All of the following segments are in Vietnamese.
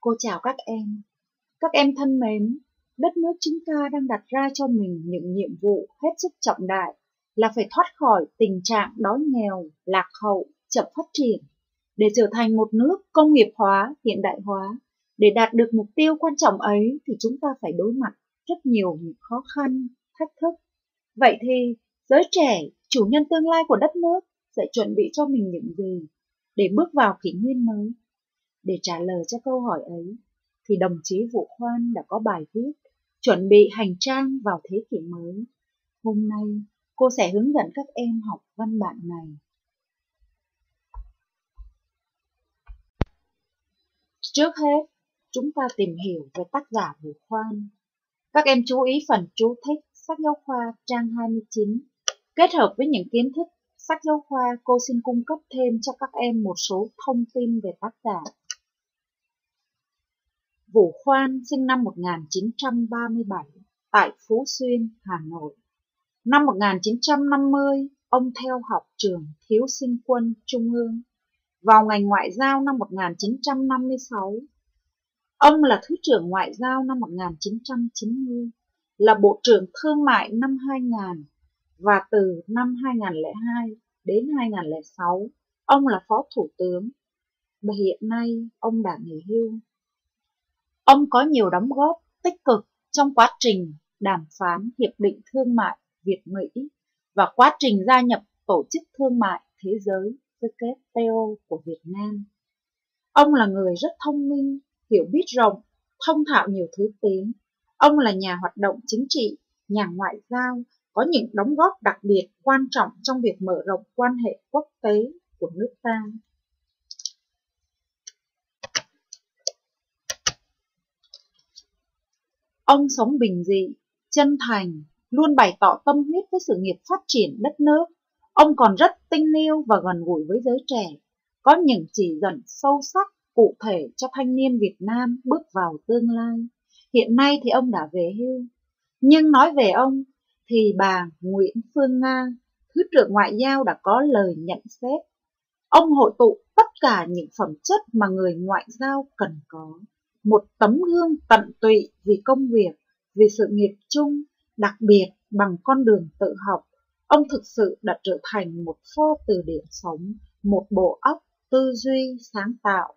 Cô chào các em. Các em thân mến, đất nước chúng ta đang đặt ra cho mình những nhiệm vụ hết sức trọng đại là phải thoát khỏi tình trạng đói nghèo, lạc hậu, chậm phát triển để trở thành một nước công nghiệp hóa, hiện đại hóa. Để đạt được mục tiêu quan trọng ấy thì chúng ta phải đối mặt rất nhiều những khó khăn, thách thức. Vậy thì giới trẻ, chủ nhân tương lai của đất nước sẽ chuẩn bị cho mình những gì để bước vào kỷ nguyên mới? Để trả lời cho câu hỏi ấy, thì đồng chí Vũ Khoan đã có bài viết Chuẩn bị hành trang vào thế kỷ mới. Hôm nay, cô sẽ hướng dẫn các em học văn bản này. Trước hết, chúng ta tìm hiểu về tác giả Vũ Khoan. Các em chú ý phần chú thích sách giáo khoa trang 29. Kết hợp với những kiến thức sách giáo khoa, cô xin cung cấp thêm cho các em một số thông tin về tác giả. Vũ Khoan sinh năm 1937 tại Phú Xuyên, Hà Nội. Năm 1950, ông theo học trường Thiếu sinh quân Trung ương. Vào ngành ngoại giao năm 1956, ông là Thứ trưởng Ngoại giao năm 1990, là Bộ trưởng Thương mại năm 2000 và từ năm 2002 đến 2006, ông là Phó Thủ tướng và hiện nay ông đã nghỉ hưu. Ông có nhiều đóng góp tích cực trong quá trình đàm phán Hiệp định Thương mại Việt-Mỹ và quá trình gia nhập Tổ chức Thương mại Thế giới WTO của Việt Nam. Ông là người rất thông minh, hiểu biết rộng, thông thạo nhiều thứ tiếng. Ông là nhà hoạt động chính trị, nhà ngoại giao, có những đóng góp đặc biệt quan trọng trong việc mở rộng quan hệ quốc tế của nước ta. Ông sống bình dị, chân thành, luôn bày tỏ tâm huyết với sự nghiệp phát triển đất nước. Ông còn rất tinh yêu và gần gũi với giới trẻ, có những chỉ dẫn sâu sắc, cụ thể cho thanh niên Việt Nam bước vào tương lai. Hiện nay thì ông đã về hưu. Nhưng nói về ông thì bà Nguyễn Phương Nga, Thứ trưởng Ngoại giao đã có lời nhận xét. Ông hội tụ tất cả những phẩm chất mà người ngoại giao cần có. Một tấm gương tận tụy vì công việc, vì sự nghiệp chung, đặc biệt bằng con đường tự học. Ông thực sự đã trở thành một pho từ điển sống, một bộ óc tư duy sáng tạo.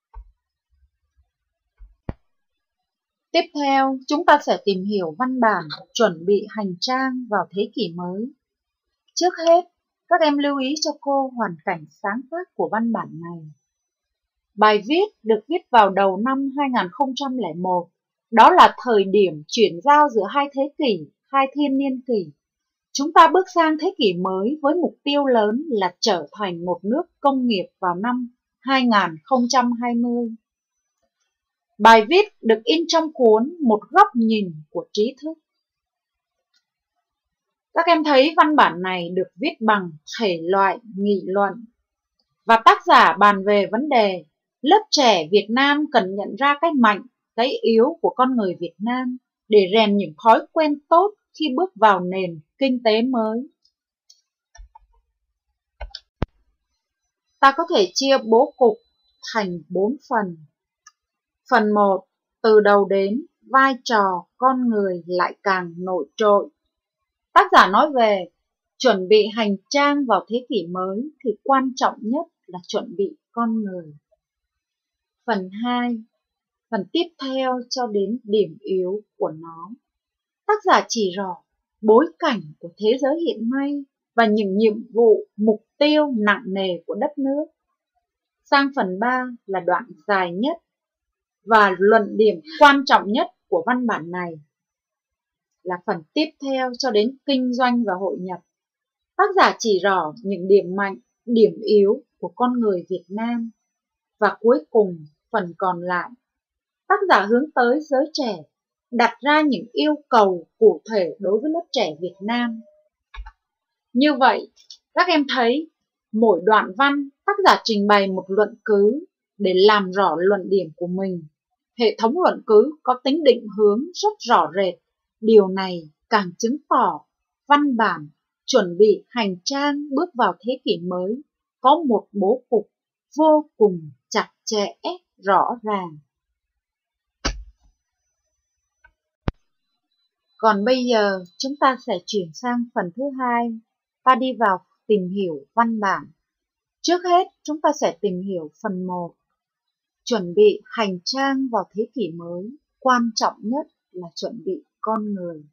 Tiếp theo, chúng ta sẽ tìm hiểu văn bản chuẩn bị hành trang vào thế kỷ mới. Trước hết, các em lưu ý cho cô hoàn cảnh sáng tác của văn bản này. Bài viết được viết vào đầu năm 2001, đó là thời điểm chuyển giao giữa hai thế kỷ, hai thiên niên kỷ. Chúng ta bước sang thế kỷ mới với mục tiêu lớn là trở thành một nước công nghiệp vào năm 2020. Bài viết được in trong cuốn Một góc nhìn của trí thức. Các em thấy văn bản này được viết bằng thể loại nghị luận và tác giả bàn về vấn đề lớp trẻ Việt Nam cần nhận ra cái mạnh, cái yếu của con người Việt Nam để rèn những thói quen tốt khi bước vào nền kinh tế mới. Ta có thể chia bố cục thành 4 phần. Phần 1, từ đầu đến, vai trò con người lại càng nổi trội. Tác giả nói về chuẩn bị hành trang vào thế kỷ mới thì quan trọng nhất là chuẩn bị con người. Phần 2, phần tiếp theo cho đến điểm yếu của nó. Tác giả chỉ rõ bối cảnh của thế giới hiện nay và những nhiệm vụ, mục tiêu nặng nề của đất nước. Sang phần 3 là đoạn dài nhất và luận điểm quan trọng nhất của văn bản này là phần tiếp theo cho đến kinh doanh và hội nhập. Tác giả chỉ rõ những điểm mạnh, điểm yếu của con người Việt Nam. Và cuối cùng, phần còn lại, tác giả hướng tới giới trẻ, đặt ra những yêu cầu cụ thể đối với lớp trẻ Việt Nam. Như vậy, các em thấy mỗi đoạn văn tác giả trình bày một luận cứ để làm rõ luận điểm của mình. Hệ thống luận cứ có tính định hướng rất rõ rệt. Điều này càng chứng tỏ văn bản chuẩn bị hành trang bước vào thế kỷ mới có một bố cục vô cùng chặt chẽ, rõ ràng. Còn bây giờ chúng ta sẽ chuyển sang phần thứ hai, ta đi vào tìm hiểu văn bản. Trước hết chúng ta sẽ tìm hiểu phần 1. Chuẩn bị hành trang vào thế kỷ mới, quan trọng nhất là chuẩn bị con người.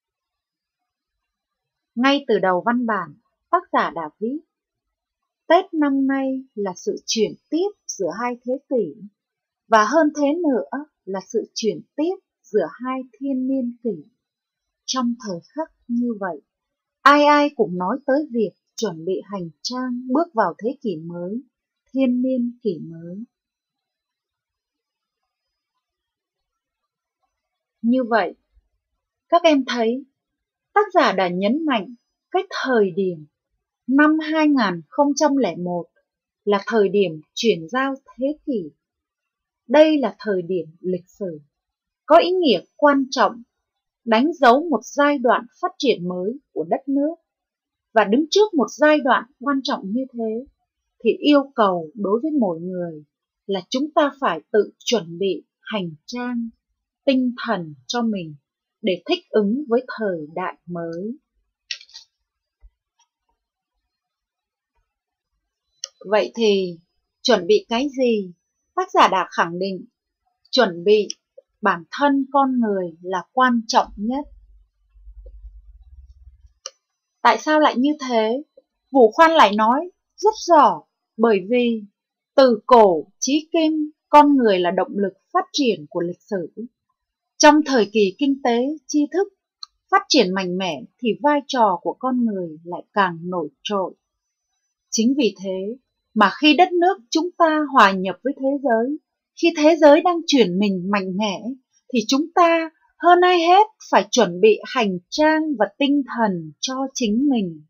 Ngay từ đầu văn bản, tác giả đã viết: Tết năm nay là sự chuyển tiếp giữa hai thế kỷ, và hơn thế nữa là sự chuyển tiếp giữa hai thiên niên kỷ. Trong thời khắc như vậy, ai ai cũng nói tới việc chuẩn bị hành trang bước vào thế kỷ mới, thiên niên kỷ mới. Như vậy, các em thấy tác giả đã nhấn mạnh cái thời điểm năm 2001 là thời điểm chuyển giao thế kỷ. Đây là thời điểm lịch sử, có ý nghĩa quan trọng, đánh dấu một giai đoạn phát triển mới của đất nước. Và đứng trước một giai đoạn quan trọng như thế, thì yêu cầu đối với mỗi người là chúng ta phải tự chuẩn bị hành trang, tinh thần cho mình để thích ứng với thời đại mới. Vậy thì chuẩn bị cái gì? Tác giả đã khẳng định chuẩn bị bản thân con người là quan trọng nhất. Tại sao lại như thế? Vũ Khoan lại nói rất rõ, bởi vì từ cổ chí kim, con người là động lực phát triển của lịch sử. Trong thời kỳ kinh tế, tri thức phát triển mạnh mẽ thì vai trò của con người lại càng nổi trội. Chính vì thế mà khi đất nước chúng ta hòa nhập với thế giới, khi thế giới đang chuyển mình mạnh mẽ, thì chúng ta hơn ai hết phải chuẩn bị hành trang và tinh thần cho chính mình.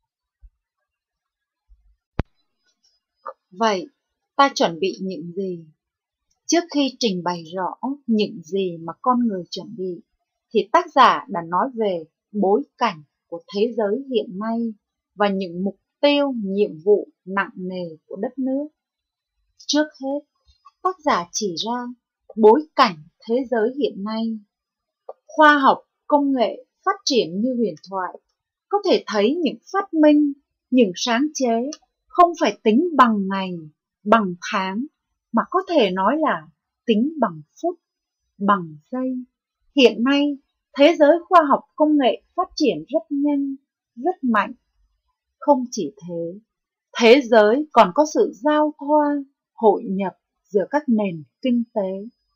Vậy, ta chuẩn bị những gì? Trước khi trình bày rõ những gì mà con người chuẩn bị, thì tác giả đã nói về bối cảnh của thế giới hiện nay và những mục tiêu, nhiệm vụ nặng nề của đất nước. Trước hết, tác giả chỉ ra bối cảnh thế giới hiện nay. Khoa học, công nghệ phát triển như huyền thoại, có thể thấy những phát minh, những sáng chế không phải tính bằng ngày, bằng tháng, mà có thể nói là tính bằng phút, bằng giây. Hiện nay, thế giới khoa học công nghệ phát triển rất nhanh, rất mạnh. Không chỉ thế, thế giới còn có sự giao thoa, hội nhập giữa các nền kinh tế.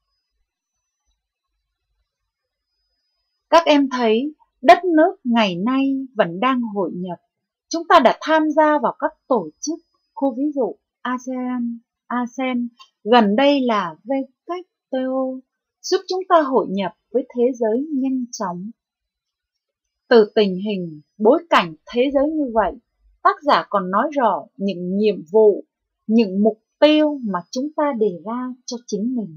Các em thấy đất nước ngày nay vẫn đang hội nhập. Chúng ta đã tham gia vào các tổ chức, khu ví dụ ASEAN, gần đây là WTO, giúp chúng ta hội nhập với thế giới nhanh chóng. Từ tình hình, bối cảnh thế giới như vậy, tác giả còn nói rõ những nhiệm vụ, những mục tiêu mà chúng ta đề ra cho chính mình.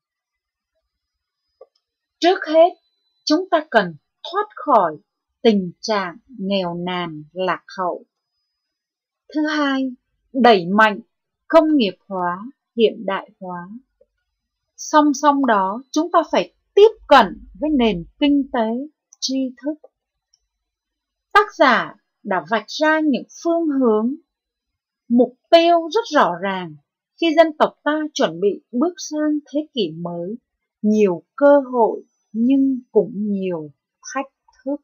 Trước hết, chúng ta cần thoát khỏi tình trạng nghèo nàn lạc hậu. Thứ hai, đẩy mạnh công nghiệp hóa, hiện đại hóa. Song song đó, chúng ta phải tiếp cận với nền kinh tế, tri thức. Tác giả đã vạch ra những phương hướng, mục tiêu rất rõ ràng khi dân tộc ta chuẩn bị bước sang thế kỷ mới, nhiều cơ hội nhưng cũng nhiều thách thức.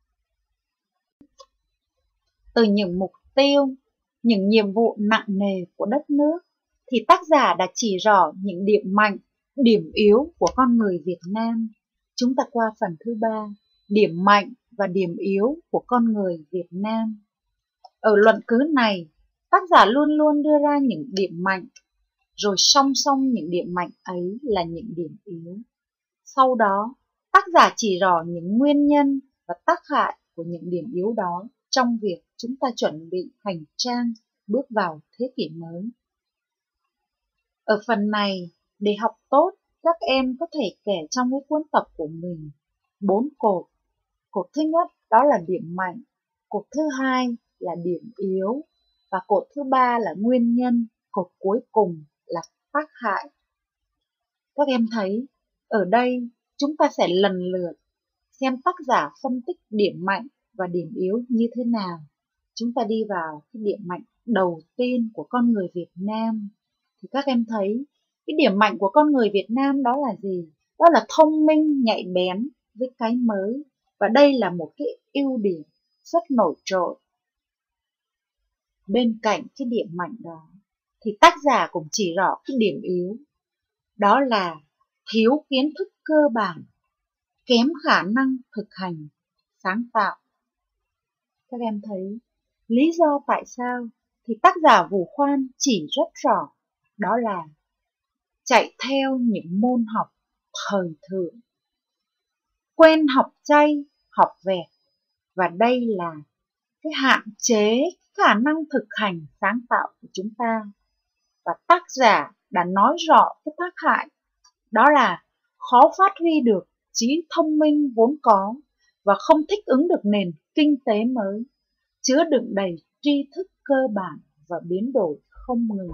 Từ những mục tiêu, những nhiệm vụ nặng nề của đất nước, thì tác giả đã chỉ rõ những điểm mạnh, điểm yếu của con người Việt Nam. Chúng ta qua phần thứ 3, điểm mạnh và điểm yếu của con người Việt Nam. Ở luận cứ này, tác giả luôn luôn đưa ra những điểm mạnh, rồi song song những điểm mạnh ấy là những điểm yếu. Sau đó, tác giả chỉ rõ những nguyên nhân và tác hại của những điểm yếu đó trong việc chúng ta chuẩn bị hành trang bước vào thế kỷ mới. Ở phần này, để học tốt, các em có thể kể trong cái cuốn tập của mình 4 cột. Cột thứ nhất đó là điểm mạnh, cột thứ hai là điểm yếu, và cột thứ 3 là nguyên nhân, cột cuối cùng là tác hại. Các em thấy, ở đây chúng ta sẽ lần lượt xem tác giả phân tích điểm mạnh và điểm yếu như thế nào. Chúng ta đi vào cái điểm mạnh đầu tiên của con người Việt Nam. Thì các em thấy cái điểm mạnh của con người Việt Nam đó là gì? Đó là thông minh, nhạy bén với cái mới. Và đây là một cái ưu điểm rất nổi trội. Bên cạnh cái điểm mạnh đó thì tác giả cũng chỉ rõ cái điểm yếu. Đó là thiếu kiến thức cơ bản, kém khả năng thực hành, sáng tạo. Các em thấy lý do tại sao thì tác giả Vũ Khoan chỉ rất rõ, đó là chạy theo những môn học thời thượng, quen học chay, học vẹt, và đây là cái hạn chế khả năng thực hành sáng tạo của chúng ta. Và tác giả đã nói rõ cái tác hại, đó là khó phát huy được trí thông minh vốn có và không thích ứng được nền kinh tế mới, chứa đựng đầy tri thức cơ bản và biến đổi không ngừng.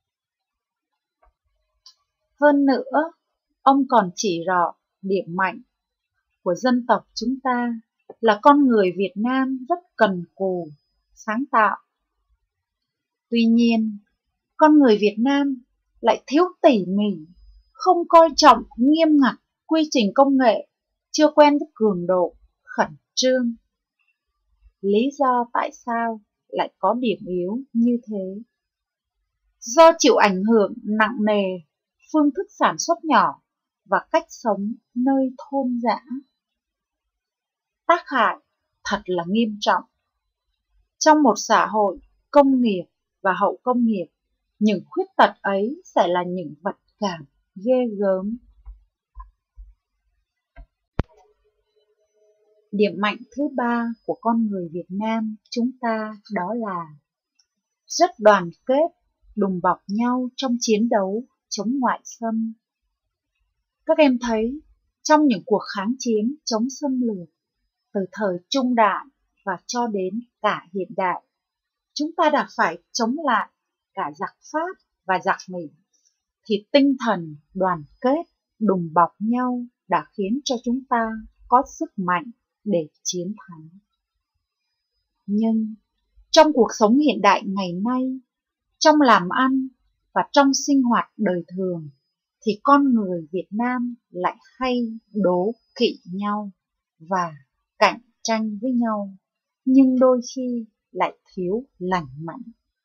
Hơn nữa, ông còn chỉ rõ điểm mạnh của dân tộc chúng ta là con người Việt Nam rất cần cù, sáng tạo. Tuy nhiên, con người Việt Nam lại thiếu tỉ mỉ, không coi trọng nghiêm ngặt quy trình công nghệ, chưa quen với cường độ, khẩn trương. Lý do tại sao lại có điểm yếu như thế? Do chịu ảnh hưởng nặng nề phương thức sản xuất nhỏ và cách sống nơi thôn dã. Tác hại thật là nghiêm trọng. Trong một xã hội công nghiệp và hậu công nghiệp, những khuyết tật ấy sẽ là những vật cản ghê gớm. Điểm mạnh thứ ba của con người Việt Nam chúng ta đó là rất đoàn kết, đùm bọc nhau trong chiến đấu chống ngoại xâm. Các em thấy trong những cuộc kháng chiến chống xâm lược từ thời trung đại và cho đến cả hiện đại, chúng ta đã phải chống lại cả giặc Pháp và giặc Mỹ, thì tinh thần đoàn kết, đùm bọc nhau đã khiến cho chúng ta có sức mạnh để chiến thắng. Nhưng trong cuộc sống hiện đại ngày nay, trong làm ăn và trong sinh hoạt đời thường, thì con người Việt Nam lại hay đố kỵ nhau và cạnh tranh với nhau, nhưng đôi khi lại thiếu lành mạnh.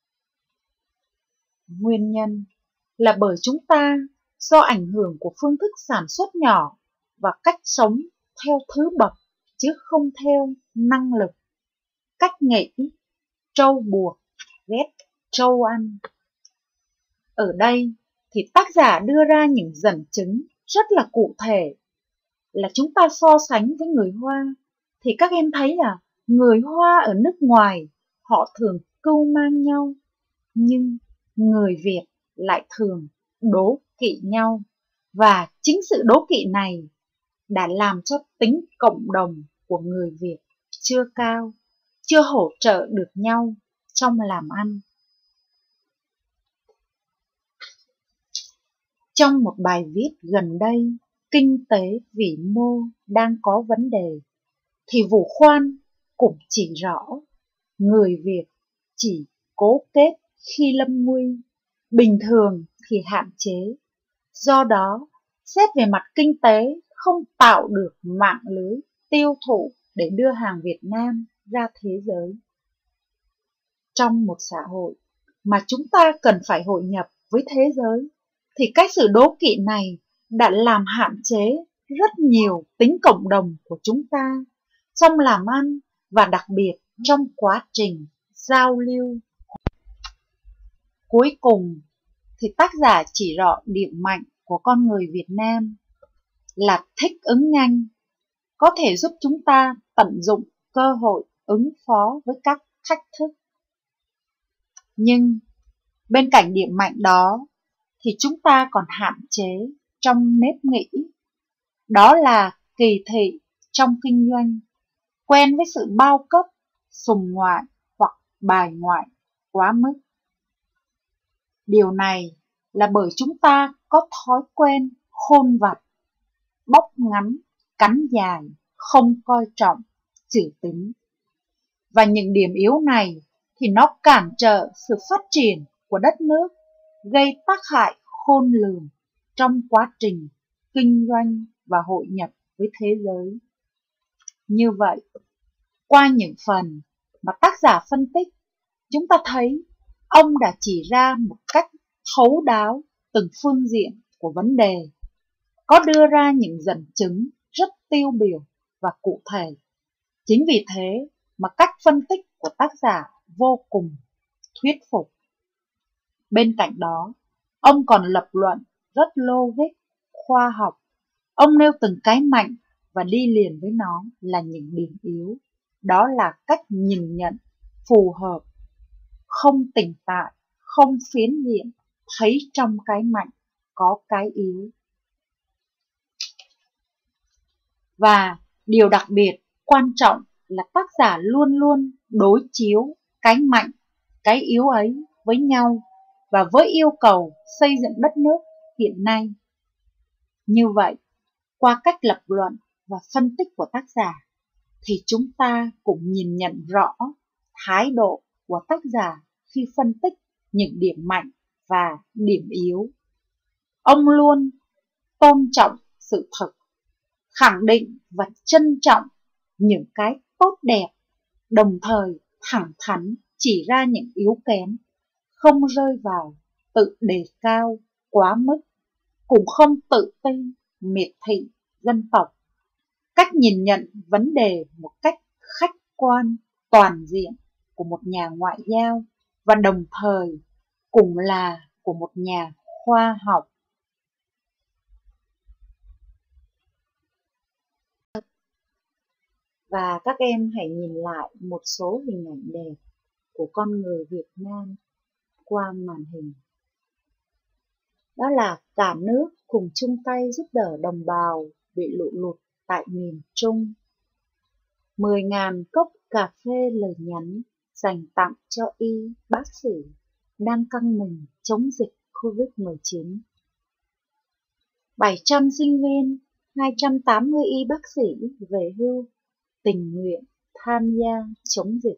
Nguyên nhân là bởi chúng ta do ảnh hưởng của phương thức sản xuất nhỏ và cách sống theo thứ bậc chứ không theo năng lực, cách nghĩ trâu buộc ghét trâu ăn. Ở đây thì tác giả đưa ra những dẫn chứng rất là cụ thể, là chúng ta so sánh với người Hoa thì các em thấy là người Hoa ở nước ngoài họ thường cưu mang nhau, nhưng người Việt lại thường đố kỵ nhau, và chính sự đố kỵ này đã làm cho tính cộng đồng của người Việt chưa cao, chưa hỗ trợ được nhau trong làm ăn. Trong một bài viết gần đây, Kinh tế vĩ mô đang có vấn đề, thì Vũ Khoan cũng chỉ rõ người Việt chỉ cố kết khi lâm nguy, bình thường thì hạn chế. Do đó, xét về mặt kinh tế không tạo được mạng lưới tiêu thụ để đưa hàng Việt Nam ra thế giới. Trong một xã hội mà chúng ta cần phải hội nhập với thế giới, thì cái sự đố kỵ này đã làm hạn chế rất nhiều tính cộng đồng của chúng ta trong làm ăn và đặc biệt trong quá trình giao lưu. Cuối cùng thì tác giả chỉ rõ điểm mạnh của con người Việt Nam là thích ứng nhanh, có thể giúp chúng ta tận dụng cơ hội ứng phó với các thách thức. Nhưng bên cạnh điểm mạnh đó thì chúng ta còn hạn chế trong nếp nghĩ, đó là kỳ thị trong kinh doanh, quen với sự bao cấp, sùng ngoại hoặc bài ngoại quá mức. Điều này là bởi chúng ta có thói quen khôn vặt, bóc ngắn, cắn dài, không coi trọng chữ tín. Và những điểm yếu này thì nó cản trở sự phát triển của đất nước, gây tác hại khôn lường trong quá trình kinh doanh và hội nhập với thế giới. Như vậy, qua những phần mà tác giả phân tích, chúng ta thấy ông đã chỉ ra một cách thấu đáo từng phương diện của vấn đề, có đưa ra những dẫn chứng rất tiêu biểu và cụ thể. Chính vì thế mà cách phân tích của tác giả vô cùng thuyết phục. Bên cạnh đó, ông còn lập luận rất logic, khoa học. Ông nêu từng cái mạnh và đi liền với nó là những điểm yếu. Đó là cách nhìn nhận phù hợp, không tình tại, không phiến diện, thấy trong cái mạnh có cái yếu. Và điều đặc biệt quan trọng là tác giả luôn luôn đối chiếu cái mạnh, cái yếu ấy với nhau và với yêu cầu xây dựng đất nước hiện nay. Như vậy, qua cách lập luận và phân tích của tác giả, thì chúng ta cũng nhìn nhận rõ thái độ của tác giả khi phân tích những điểm mạnh và điểm yếu. Ông luôn tôn trọng sự thật, khẳng định và trân trọng những cái tốt đẹp, đồng thời thẳng thắn chỉ ra những yếu kém, không rơi vào tự đề cao quá mức, cũng không tự ti, miệt thị dân tộc. Cách nhìn nhận vấn đề một cách khách quan, toàn diện của một nhà ngoại giao và đồng thời cũng là của một nhà khoa học. Và các em hãy nhìn lại một số hình ảnh đẹp của con người Việt Nam qua màn hình. Đó là cả nước cùng chung tay giúp đỡ đồng bào bị lũ lụt tại miền Trung. 10.000 cốc cà phê lời nhắn dành tặng cho y bác sĩ đang căng mình chống dịch Covid-19. 700 sinh viên, 280 y bác sĩ về hưu tình nguyện tham gia chống dịch.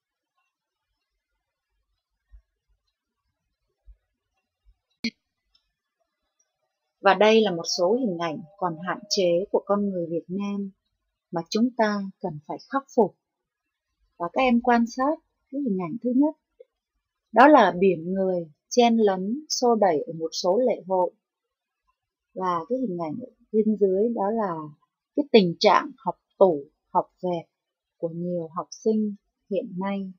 Và đây là một số hình ảnh còn hạn chế của con người Việt Nam mà chúng ta cần phải khắc phục. Và các em quan sát cái hình ảnh thứ nhất, đó là biển người chen lấn xô đẩy ở một số lễ hội. Và cái hình ảnh ở bên dưới đó là cái tình trạng học tủ, học vẹt của nhiều học sinh hiện nay.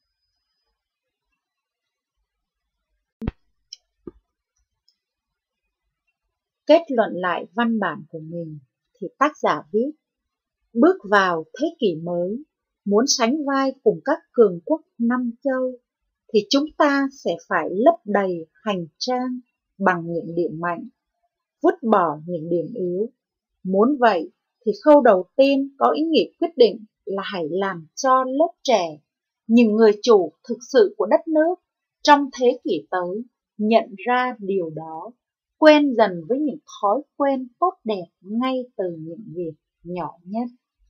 Kết luận lại văn bản của mình thì tác giả viết: bước vào thế kỷ mới, muốn sánh vai cùng các cường quốc năm châu, thì chúng ta sẽ phải lấp đầy hành trang bằng những điểm mạnh, vứt bỏ những điểm yếu. Muốn vậy thì khâu đầu tiên có ý nghĩa quyết định là hãy làm cho lớp trẻ, những người chủ thực sự của đất nước trong thế kỷ tới, nhận ra điều đó, quen dần với những thói quen tốt đẹp ngay từ những việc nhỏ nhất.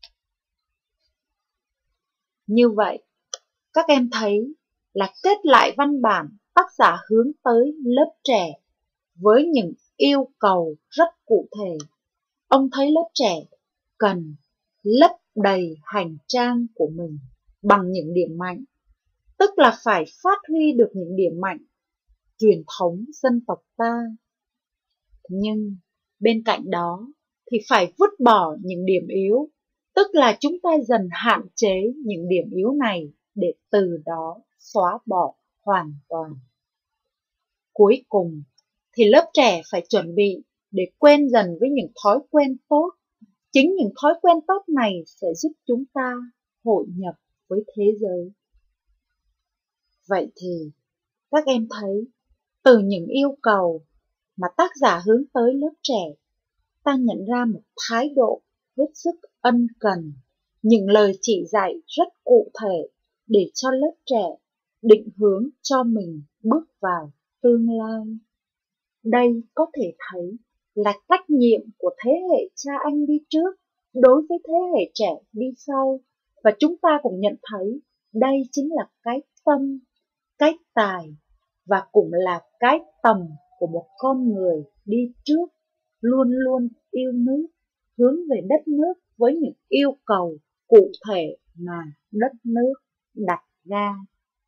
Như vậy, các em thấy là kết lại văn bản, tác giả hướng tới lớp trẻ với những yêu cầu rất cụ thể. Ông thấy lớp trẻ cần lấp đầy hành trang của mình bằng những điểm mạnh, tức là phải phát huy được những điểm mạnh truyền thống dân tộc ta. Nhưng bên cạnh đó thì phải vứt bỏ những điểm yếu, tức là chúng ta dần hạn chế những điểm yếu này để từ đó xóa bỏ hoàn toàn. Cuối cùng thì lớp trẻ phải chuẩn bị để quen dần với những thói quen tốt. Chính những thói quen tốt này sẽ giúp chúng ta hội nhập với thế giới. Vậy thì các em thấy từ những yêu cầu mà tác giả hướng tới lớp trẻ, ta nhận ra một thái độ hết sức ân cần, những lời chỉ dạy rất cụ thể để cho lớp trẻ định hướng cho mình bước vào tương lai. Đây có thể thấy là trách nhiệm của thế hệ cha anh đi trước đối với thế hệ trẻ đi sau, và chúng ta cũng nhận thấy đây chính là cái tâm, cái tài và cũng là cái tầm của một con người đi trước, luôn luôn yêu nước, hướng về đất nước với những yêu cầu cụ thể mà đất nước đặt ra.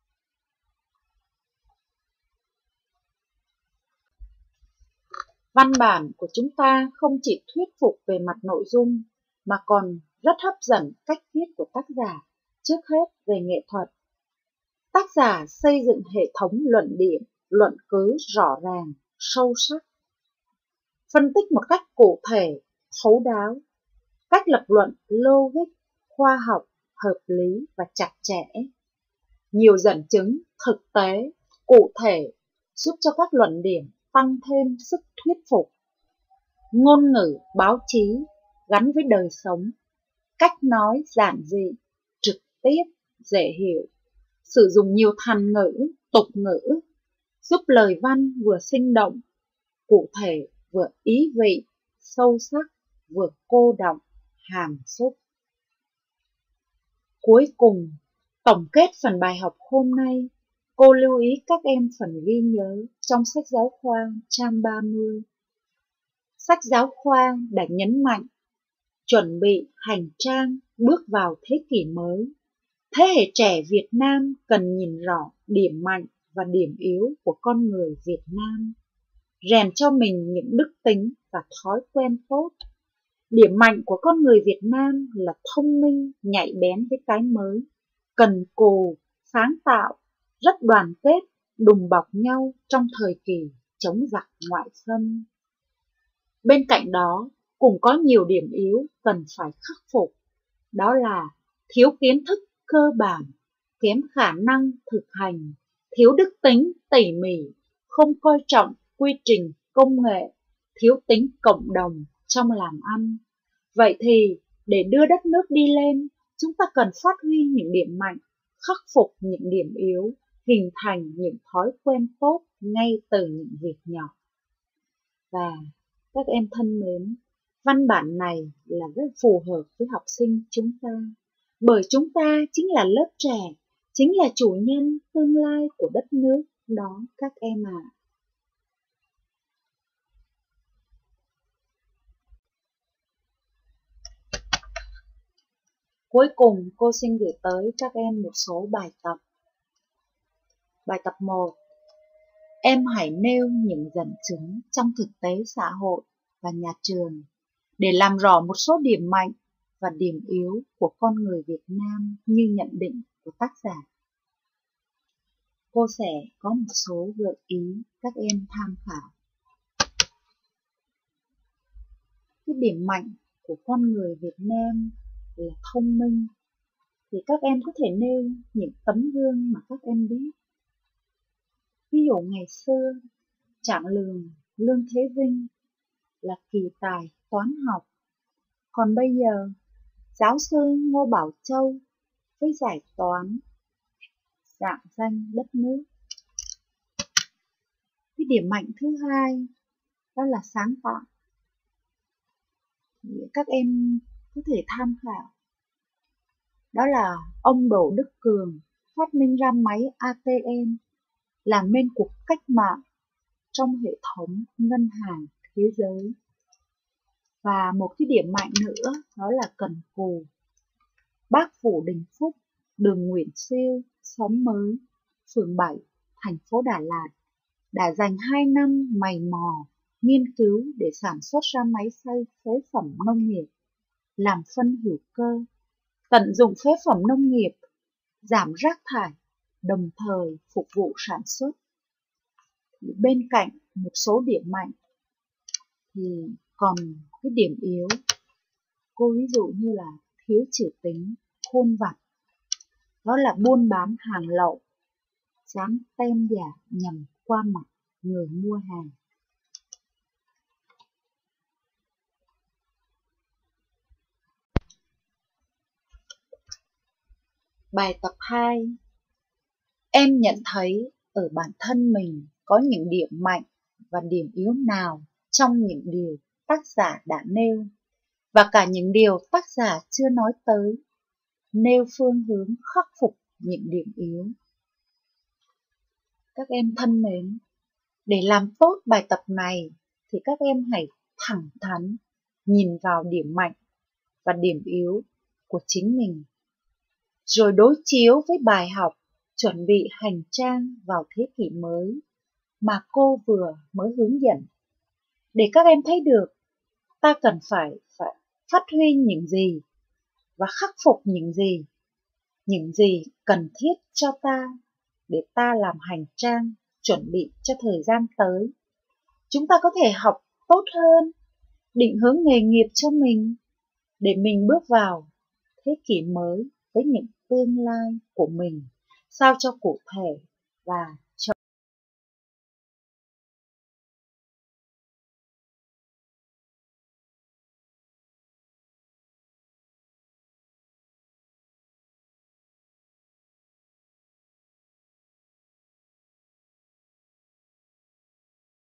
Văn bản của chúng ta không chỉ thuyết phục về mặt nội dung mà còn rất hấp dẫn cách viết của tác giả. Trước hết về nghệ thuật, tác giả xây dựng hệ thống luận điểm, luận cứ rõ ràng, sâu sắc, phân tích một cách cụ thể, thấu đáo, cách lập luận logic, khoa học, hợp lý và chặt chẽ. Nhiều dẫn chứng thực tế, cụ thể giúp cho các luận điểm tăng thêm sức thuyết phục. Ngôn ngữ báo chí gắn với đời sống, cách nói giản dị, trực tiếp, dễ hiểu, sử dụng nhiều thành ngữ, tục ngữ, giúp lời văn vừa sinh động, cụ thể, vừa ý vị, sâu sắc, vừa cô đọng, hàm xúc. Cuối cùng, tổng kết phần bài học hôm nay, cô lưu ý các em phần ghi nhớ trong sách giáo khoa trang 30. Sách giáo khoa đã nhấn mạnh, chuẩn bị hành trang bước vào thế kỷ mới. Thế hệ trẻ Việt Nam cần nhìn rõ điểm mạnh và điểm yếu của con người Việt Nam, rèn cho mình những đức tính và thói quen tốt. Điểm mạnh của con người Việt Nam là thông minh, nhạy bén với cái mới, cần cù, sáng tạo, rất đoàn kết, đùm bọc nhau trong thời kỳ chống giặc ngoại xâm. Bên cạnh đó, cũng có nhiều điểm yếu cần phải khắc phục, đó là thiếu kiến thức cơ bản, kém khả năng thực hành, thiếu đức tính tỉ mỉ, không coi trọng quy trình công nghệ, thiếu tính cộng đồng trong làm ăn. Vậy thì, để đưa đất nước đi lên, chúng ta cần phát huy những điểm mạnh, khắc phục những điểm yếu, hình thành những thói quen tốt ngay từ những việc nhỏ. Và các em thân mến, văn bản này là rất phù hợp với học sinh chúng ta, bởi chúng ta chính là lớp trẻ, chính là chủ nhân tương lai của đất nước đó các em ạ. Cuối cùng cô xin gửi tới các em một số bài tập. Bài tập 1. Em hãy nêu những dẫn chứng trong thực tế xã hội và nhà trường để làm rõ một số điểm mạnh và điểm yếu của con người Việt Nam như nhận định của tác giả. Cô sẽ có một số gợi ý các em tham khảo. Cái điểm mạnh của con người Việt Nam là thông minh, thì các em có thể nêu những tấm gương mà các em biết. Ví dụ ngày xưa, Trạng Lường, Lương Thế Vinh là kỳ tài toán học, còn bây giờ giáo sư Ngô Bảo Châu với giải toán rạng danh đất nước. Cái điểm mạnh thứ hai đó là sáng tạo. Các em có thể tham khảo. Đó là ông Đỗ Đức Cường phát minh ra máy ATM, làm nên cuộc cách mạng trong hệ thống ngân hàng thế giới. Và một cái điểm mạnh nữa đó là cần cù. Bác Phủ Đình Phúc, đường Nguyễn Siêu, xóm mới, phường 7, thành phố Đà Lạt đã dành 2 năm mày mò, nghiên cứu để sản xuất ra máy xay phế phẩm nông nghiệp, làm phân hữu cơ, tận dụng phế phẩm nông nghiệp, giảm rác thải, đồng thời phục vụ sản xuất. Bên cạnh một số điểm mạnh thì còn cái điểm yếu. Cô ví dụ như là thiếu chữ tính, khôn vặt, đó là buôn bán hàng lậu, dán tem giả nhằm qua mặt người mua hàng. Bài tập 2. Em nhận thấy ở bản thân mình có những điểm mạnh và điểm yếu nào trong những điều tác giả đã nêu. và cả những điều tác giả chưa nói tới, nêu phương hướng khắc phục những điểm yếu. Các em thân mến, để làm tốt bài tập này thì các em hãy thẳng thắn nhìn vào điểm mạnh và điểm yếu của chính mình, rồi đối chiếu với bài học chuẩn bị hành trang vào thế kỷ mới mà cô vừa mới hướng dẫn, để các em thấy được ta cần phải phát huy những gì và khắc phục những gì cần thiết cho ta để ta làm hành trang chuẩn bị cho thời gian tới. Chúng ta có thể học tốt hơn, định hướng nghề nghiệp cho mình để mình bước vào thế kỷ mới với những tương lai của mình sao cho cụ thể và